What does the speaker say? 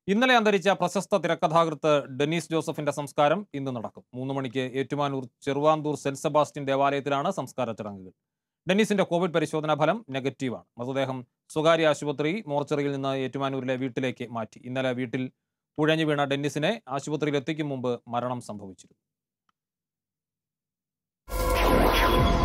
ഇന്നലെ അന്തരിച്ച പ്രശസ്ത തിരക്കഥാകൃത്ത് ഡെന്നീസ് ജോസഫിന്റെ സംസ്കാരം ഇന്ന് നടക്കും. 3 മണിക്ക് ഏറ്റുമാനൂർ ചെറുവാന്തൂർ സെന്റ് സെബാസ്റ്റ്യൻ ദേവാലയത്തിലാണ് സംസ്കാര ചടങ്ങുകൾ. ഡെന്നീസിന്റെ കോവിഡ് പരിശോധനാ ഫലം നെഗറ്റീവാണ്. മൃതദേഹം സ്വകാര്യ ആശുപത്രി മോർച്ചറിയിൽ നിന്ന് ഏറ്റുമാനൂരിലെ വീട്ടിലേക്ക് മാറ്റി. ഇന്നലെ വീട്ടിൽ കുഴഞ്ഞു വീണ ഡെന്നീസിനെ ആശുപത്രിയിൽ എത്തിക്കും മുമ്പ് മരണം സംഭവിച്ചിരുന്നു.